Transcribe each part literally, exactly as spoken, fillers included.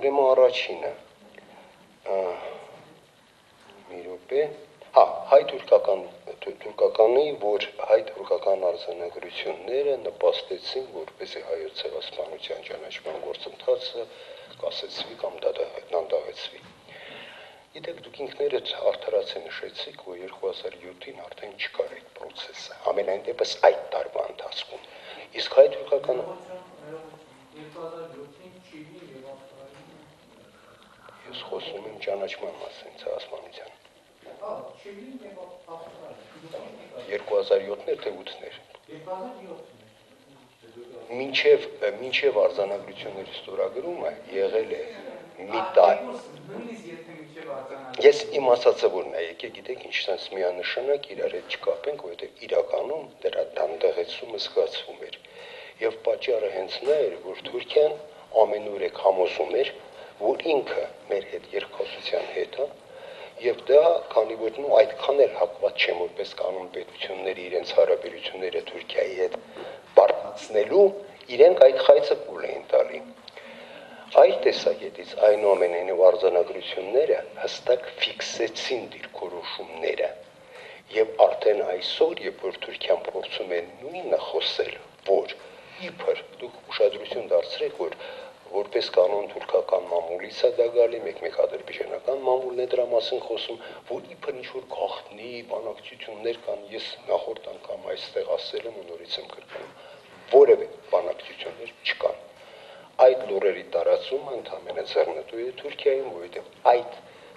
Ուրեմն առաջինը մի րոպե, հա, հայ-թուրքական թուրքականի, որ հայ-թուրքական արձանագրությունները նպաստեցին, որպեսզի հայոց ցեղասպանության ճանաչման գործընթացը կասեցվի կամ դանդաղեցվի։ Գիտեք, դուք ինքներդ արդարացե նշեցիք, որ երկու հազար յոթին արդեն չկար այդ process-ը, ամենայն դեպս այդ տարվա ընթացքում։ Իսկ հայ-թուրքական Ես խոսում եմ ճանաչման մասին ցեղասպանության։ երկու հազար յոթներ թե ութներ։ Մինչև մինչև արձանագրությունների ստորագրումը եղել է մի տարի։ Ես իմ ասածը որն է, եկեք գիտեք ինչ sense միանշանակ իրար հետ չկապենք, որովհետև իրականում դրա դանդաղեցումը զգացվում էր։ Եվ պատճառը հենց նա էր, որ Թուրքիան ամենուրեք համոզում էր, որ ինքը մեր հետ երկխոսության հետ է, եւ դա, քանի որ նո այդքան էլ հակված չեմ, որպես կանոն պետությունները իրենց հարաբերությունները Թուրքիայի հետ բարդացնելու, իրենք այդ խայծը կուլ էին տալի։ Այդ տեսակետից այնուամենայնիվ արձանագրությունները հստակ ֆիքսեցին դիրքորոշումները եւ արդեն այսօր, երբ որ Թուրքիան փորձում է նույնը խոսել, որ իբր դուք ուշադրություն դարձրեք, որ որպես կանոն թուրքական մամուլից է դա գալի, մեկ-մեկ ադրբեջանական մամուլն է դրա մասին խոսում, որ իբր ինչ-որ գաղտնի բանակցություններ կան, ես նախորդ անգամ այստեղ ասել եմ ու նորից եմ կրկնում, որևէ բանակցություններ չկան։ Այդ լուրերի տարածումը ընդհանրապես ձեռնտու է Թուրքիային, որովհետև այդ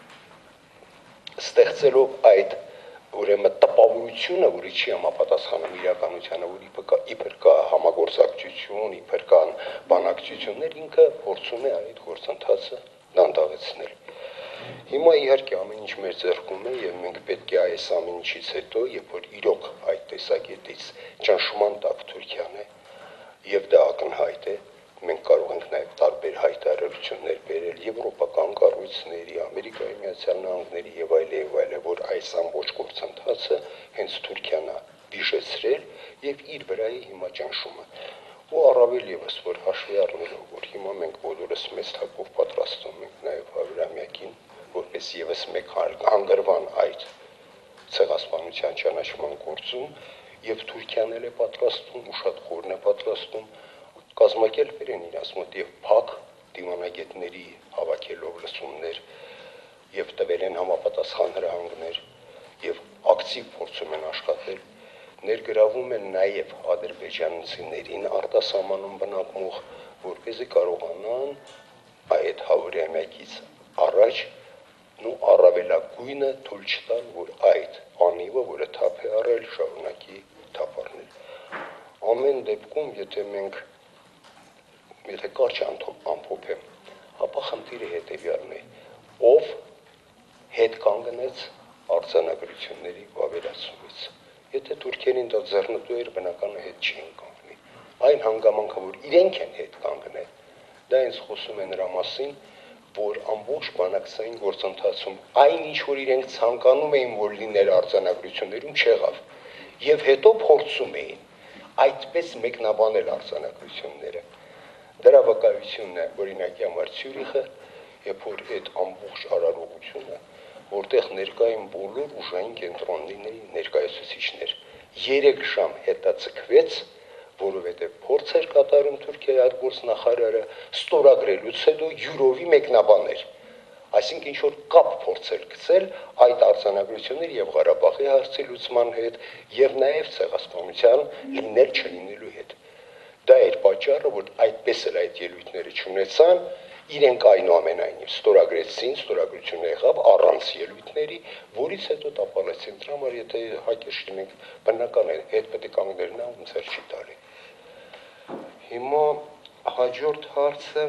ստեղծելով այդ ուրեմն տպավորությունը, որի չի համապատասխանում իրականությանը, որ իբր կա, իբր կա համագործակցություն, իբր կան բանակցություններ, ինքը փորձում է այդ գործընթացը դանդաղեցնել։ Հիմա իհարկե ամեն ինչ մեր ձեռքում է եւ մենք պետք է այս ամեն ինչից հետո, երբ որ իրոք այդ տեսակետից ճնշման տակ Թուրքիան է եւ դա ակնհայտ է, մենք կարող ենք նաեւ տարբեր հայտարարություններ բերել եվրոպական կառույցների, Ամերիկայի Միացյալ Նահանգների եւ այլ եւ այլ, որ այս ամբողջ գործընթացը հենց Թուրքիան է վիժեցրել եւ իր վրայի հիմա ճնշումը։ Ու առավել եւս, որ հաշվի առնելով, որ հիմա մենք բոլորս մեծ թափով պատրաստում ենք նաեւ Հավրամյակին, որպես եւս մեկ հանգրվան այդ ցեղասպանության ճանաչման գործում, եւ Թուրքիան էլ է պատրաստում, ու շատ խորն է պատրաստում կազմակերպել են իրաց մոտ եւ փակ դիվանագետների հավաքելով լսումներ եւ տվել են համապատասխան հրահանգներ եւ ակտիվ փորձում են աշխատել, ներգրավում են նաեւ ադրբեջանցիներին արտասահմանում բնակվող, որպեսզի կարողանան այդ Հավրամյակից առաջ նո առավելագույնը թույլ չտալ, որ այդ անիվը, որը թափ է առել, շարունակի թափ առնել։ Ամեն դեպքում, եթե մենք Եթե կարճ ամփոփեմ, ապա խնդիրը հետևյալն է, ով հետ կանգնեց արձանագրությունների վավերացումից։ Եթե թուրքերին դա ձեռնտու էր, բնականը հետ չէին կանգնի։ Այն հանգամանքը, որ իրենք են հետ կանգնել, դա ինձ խոսում է նրա մասին, որ ամբողջ բանակցային գործընթացում այն ինչ որ իրենք ցանկանում էին, որ լիներ արձանագրություններում, չեղավ։ Եվ հետո փորձում էին այդպես մեկնաբանել արձանագրությունները։ Դրա վկայությունն է օրինակի համար Ցյուրիխը, երբ որ այդ ամբողջ արարողությունը, որտեղ ներկա են բոլոր ուժային կենտրոնների ներկայացուցիչներ, երեք ժամ հետաձգվեց, որովհետև փորձ էր կատարում Թուրքիայի այդ գործնախարարը ստորագրելուց հետո յուրովի մեկնաբաներ, այսինքն ինչ որ կապ փորձել գցել այդ արձանագրությունների եւ Ղարաբաղի հարցի լուծման հետ եւ նաեւ ցեղասպանության լինել չլինելու հետ։ Դա էր պատճառը, որ այդպես էլ այդ ելույթները չունեցան, իրենք այնուամենայնիվ ստորագրեցին, ստորագրությունը եղավ առանց ելույթների, որից հետո տապալեցին դրա համար, եթե հակեր չլինենք, բնական է, հետ պետք է կանգնել նա ում ձեռ չի տալի։ Հիմա հաջորդ հարցը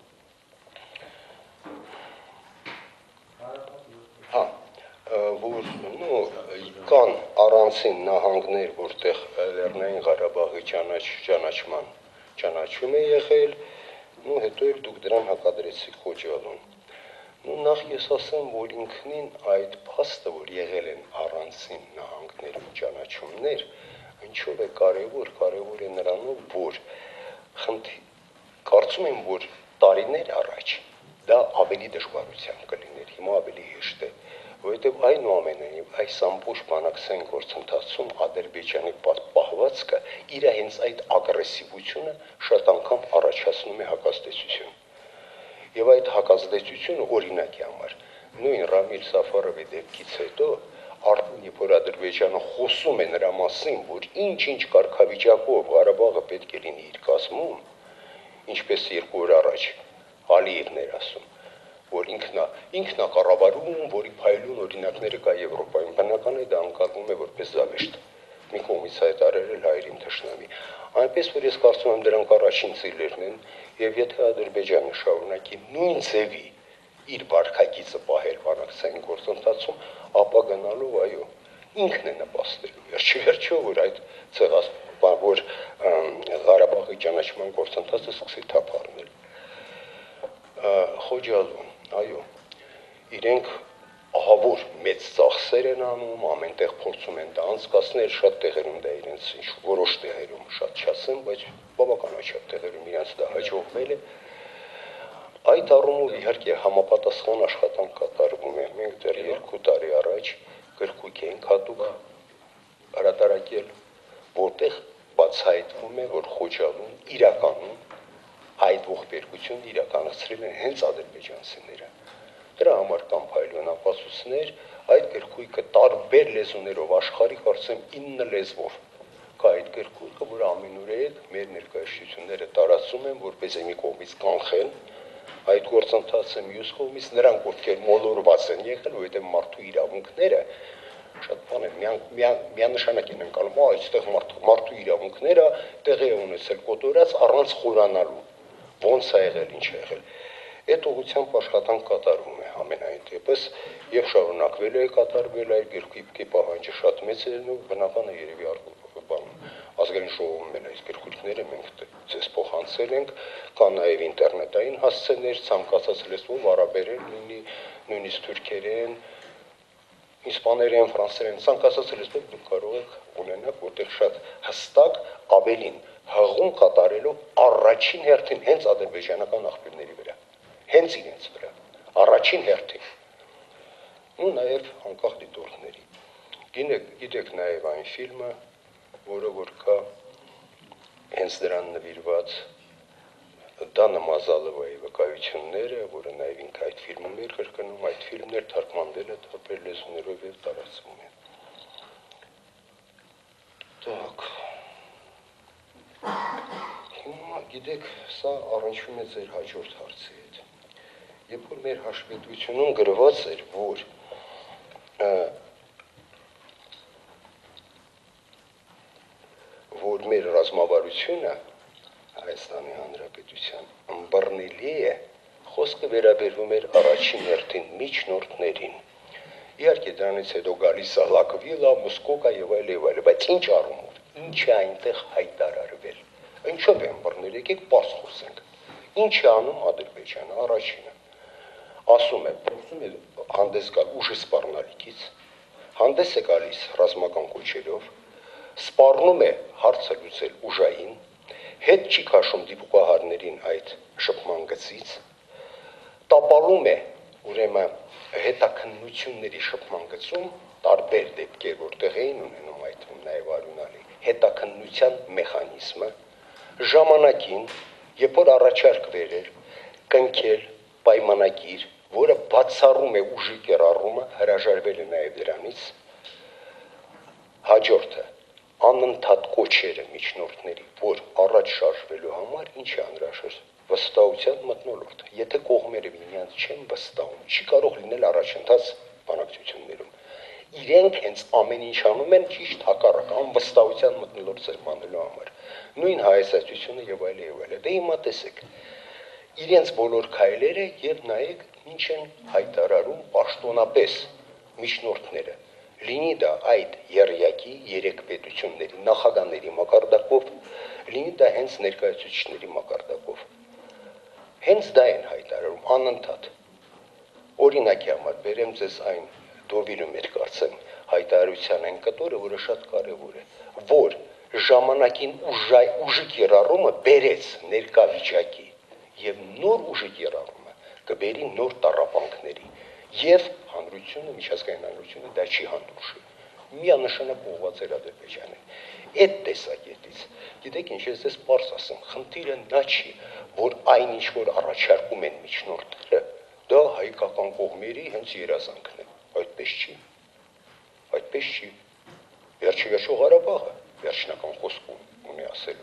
հա, որ նո կան առանցին նահանգներ, որտեղ Լեռնային Ղարաբաղի ճանաչման ճանաչում է եղել, ու հետո էլ դուք դրան հակադրեցիք Խոջալուն։ Ու նախ ես ասեմ, որ ինքնին այդ փաստը, որ եղել են առանցին նահանգներում ճանաչումներ, ինչով է կարևոր, կարևոր է նրանով, որ խնդի կարծում եմ, որ տարիներ առաջ դա ավելի դժվարությամբ կլիներ, հիմա ավելի հեշտ է, որովհետև այնուամենայնիվ այս ամբողջ բանակցային գործընթացում Ադրբեջանի պահվածքը իր հենց այդ ագրեսիվությունը շատ անգամ առաջացնում է հակազդեցություն։ Եվ այդ հակազդեցությունը օրինակի համար նույն Ռամիլ Սաֆարովի դեպքից հետո արդեն երբ որ Ադրբեջանը խոսում է նրա մասին, որ ինչ-ինչ կարգավիճակով Ղարաբաղը պետք է լինի իր կազմում, ինչպես երկու օր առաջ Ալիևն էր ասում, որ ինքնա ինքնա կառավարում, որի փայլուն օրինակները կա Եվրոպայում, բնական է դա անկալվում է որպես զավեշտ։ Մի կողմից հայտարարել հայերին թշնամի։ Այնպես որ ես կարծում եմ դրանք առաջին ծիլերն են, եւ եթե Ադրբեջանը շարունակի նույն ձևի իր վարկագիծը պահել բանակցային գործընթացում, ապա գնալով այո, ինքն է նպաստելու վերջի վերջո, որ այդ ցեղաս որ Ղարաբաղի ճանաչման գործընթացը սկսի թափ առնել։ Խոջալուն, այո, իրենք ահավոր մեծ ծախսեր են անում, ամենտեղ փորձում են դա անցկացնել, շատ տեղերում դա իրենց ինչ որոշ տեղերում շատ չասեմ, բայց բավականաչափ տեղերում իրենց դա հաջողվել է։ Այդ առումով իհարկե համապատասխան աշխատանք կատարվում է։ Մենք դեռ երկու տարի առաջ գրքույկ էինք հատուկ հրատարակել, որտեղ բացահայտվում է, որ Խոջալուն իրականում այդ ողբերգությունն իրականացրել են հենց ադրբեջանցիները։ Դրա համար կան փայլուն ապացույցներ, այդ գրքույկը տարբեր լեզուներով աշխարհի կարծեմ ինը լեզվով կա այդ գրքույկը, որ ամենուրեք մեր ներկայացությունները տարածում են, որպեսզի մի կողմից կանխեն այդ գործընթացը, մյուս կողմից նրանք, ովքեր մոլորված են եղել, որովհետև մարդու իրավունքները շատ բան է, միանշանակ են անցնում, այստեղ մարդու իրավունքները տեղի է ունեցել կոտորած առանց խորանալու, ոնց է եղել, ինչ է եղել։ Այդ ուղղությամբ աշխատանք կատարվում է ամենայն դեպս եւ շարունակվել է կատարվել այդ գրքույկի պահանջը շատ մեծ է ու բնական է երևի բան ազգային ժողովում են այս գրքույկները մենք ցես փոխանցել ենք, կան նաեւ ինտերնետային հասցեներ, ցանկացած լեզվով արաբերեն լինի, նույնիսկ թուրքերեն, իսպաներեն, ֆրանսերեն, ցանկացած լեզվով դուք կարող եք ունենալ, որտեղ շատ հստակ ավելին հղում կատարելով առաջին հերթին հենց ադրբեջանական աղբյուրների վրա, հենց իրենց վրա, առաջին հերթին, ու նաև անկախ դիտորդների։ Գիտեք նաև այն ֆիլմը, որը որ կա հենց դրան նվիրված Դանա Մազալովայի վկայությունները, որը նաև ինքը այդ ֆիլմում էր կրկնում, այդ ֆիլմն էր թարգմանվել է տարբեր լեզուներով եւ տարածվում է։ Так. Հիմա գիտեք, սա առնչվում է ձեր հաջորդ հարցի հետ։ Երբ որ մեր հաշվետվությունում գրված էր, որ որ մեր ռազմավարությունը Հայաստանի Հանրապետության ըմբռնելի է, խոսքը վերաբերվում էր առաջին հերթին միջնորդներին։ Իհարկե դրանից հետո գալիս է Լակվիլա, Մոսկովա եւ այլ եւ այլ, բայց ինչ առումով, ինչ է այնտեղ հայտարարվել։ Ինչով է ըմբռնել, եկեք բաց խոսենք։ Ինչ է անում Ադրբեջանը, առաջինը։ Ասում է, փորձում է հանդես գալ ուժի սպառնալիքից, հանդես է գալիս ռազմական կոչերով, սպառնում է հարցը լուծել ուժային, հետ չի քաշում դիպուկահարներին այդ շփման գծից, տապալում է ուրեմն հետաքննությունների շփման գծում տարբեր դեպքեր, որտեղ էին ունենում այդ նաև արյունալի հետաքննության մեխանիզմը, ժամանակին, երբ որ առաջարկ վերեր, կնքել պայմանագիր, որը բացառում է ուժի կերառումը, հրաժարվել է նաև դրանից, հաջորդը անընդհատ կոչերը միջնորդների, որ առաջ շարժվելու համար ինչ է անհրաժեշտ վստահության մթնոլորտ։ Եթե կողմերը միմյանց չեն վստահում, չի կարող լինել առաջընթաց բանակցություններում։ Իրենք հենց ամեն ինչ անում են ճիշտ հակառակ, անվստահության մթնոլորտ սերմանելու համար։ Նույն հայեցակցությունը եւ այլ եւ այլ։ Դե հիմա տեսեք, իրենց բոլոր քայլերը եւ նայեք ինչ են հայտարարում պաշտոնապես միջնորդները։ Լինի դա այդ երյակի երեք պետությունների նախագահների մակարդակով, լինի դա հենց ներկայացուցիչների մակարդակով։ Հենց դա են հայտարարում անընդհատ։ Օրինակի համար բերեմ ձեզ այն դովիլում էր կարծեմ հայտարարության այն կտորը, որը շատ կարևոր է, որ ժամանակին ուժի կիրառումը բերեց ներկա վիճակի եւ նոր ուժի կիրառումը կբերի նոր տառապանքների եւ հանրությունը, միջազգային հանրությունը դա չի հանդուրժի։ Միանշանակ ուղղված էր Ադրբեջանը։ Այդ տեսակետից, գիտեք ինչ, ես դες պարզ ասեմ, խնդիրը նա չի, որ այն ինչ որ առաջարկում են միջնորդները, դա հայկական կողմերի հենց երազանքն է, այդպես չի։ Այդպես չի։ Վերջի վերջո Ղարաբաղը վերջնական խոսք ունի ասելու։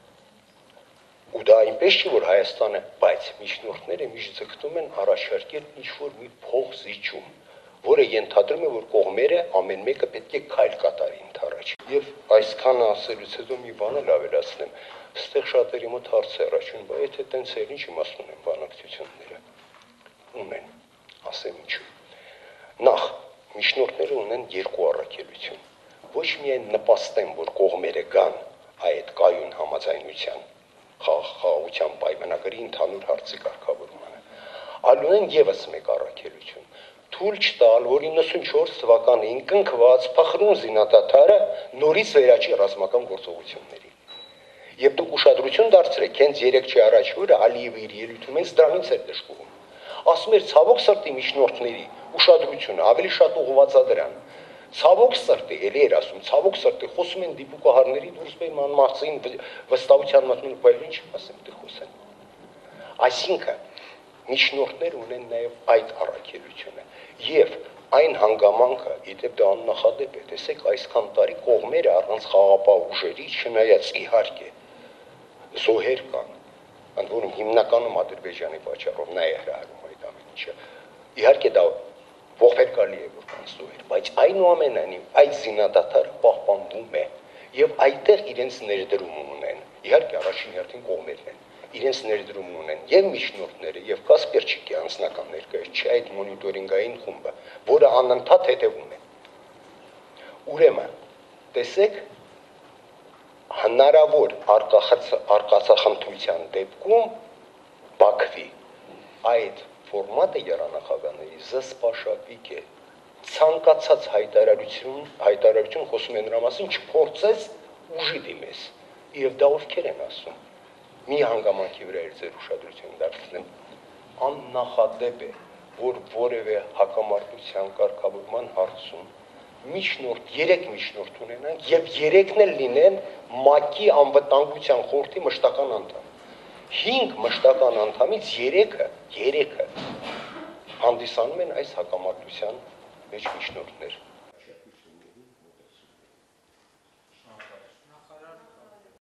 Ու դա այնպես չի, որ Հայաստանը, բայց միջնորդները միշտ ձգտում են առաջարկել ինչ-որ մի փոխզիջում, որը ենթադրում է, որ կողմերը ամեն մեկը պետք է քայլ կատարի ընդառաջ։ Եվ այսքանը ասելուց հետո մի բան էլ ավելացնեմ, այստեղ շատերի մոտ հարց է առաջանում, բայց եթե տենց է, ինչ իմաստ ունեն բանակցությունները։ Ունեն, ասեմ ինչու։ Նախ, միջնորդները ունեն երկու առաքելություն։ Ոչ միայն նպաստեն, որ կողմերը գան այդ կայուն համաձայնության խաղաղության պայմանագրի ընդհանուր հարցի կարգավորմանը, այլ ունեն եւս մեկ առաքելություն՝ թույլ չտալ, որ իննսունչորս թվականին կնքված փխրուն զինադատարը նորից վերաճի ռազմական գործողությունների։ Եվ դուք ուշադրություն դարձրեք, հենց երեք չի առաջ օրը Ալիևը իր ելույթում հենց դրանից էր դժգոհում։ Ասում էր ցավոք սրտի միջնորդների ուշադրությունը ավելի շատ ուղղված է դրան։ Ցավոք սրտի, էլի էր ասում, ցավոք սրտի խոսում են դիպուկահարների դուրս բերում անմահցին վստահության մտնում, բայց ինչ ասեմ, դե խոսեն։ Այսինքն միջնորդներ ունեն նաև այդ առաքելությունը եւ այն հանգամանքը, իդեպ դա աննախադեպ է, տեսեք այսքան տարի կողմերը առանց խաղապահ ուժերի, չնայած իհարկե զոհեր կան, ընդ որում հիմնականում Ադրբեջանի պատճառով նա է հրահրում այդ ամեն ինչը։ Իհարկե դա ողբերգալի է, որ կան զոհեր, բայց այնուամենայնիվ այդ զինադատարը պահպանվում է եւ այդտեղ իրենց ներդրում ունեն։ Իհարկե առաջին հերթին կողմերն են, իրենց ներդրում ունեն եւ միջնորդները եւ Կասպերչիկի անձնական ներկայացուցիչ այդ մոնիտորինգային խումբը, որը անընդհատ հետևում է։ Ուրեմն, տեսեք, հնարավոր արկածախնդրության դեպքում Բաքվի այդ ֆորմատը երանախագահների զսպաշապիկ է, ցանկացած հայտարարություն, հայտարարություն խոսում է նրա մասին, չփորձես ուժի դիմես, եւ դա ովքեր են ասում։ Մի հանգամանքի վրա էր ձեր ուշադրությունը դարձնեմ, աննախադեպ է, որ որևէ հակամարտության կարգավորման հարցում միջնորդ, երեք միջնորդ ունենանք եւ երեքն էլ լինեն ՄԱԿ-ի անվտանգության խորհրդի մշտական անդամ։ Հինգ մշտական անդամից երեքը, երեքը հանդիսանում են այս հակամարտության մեջ միջնորդներ։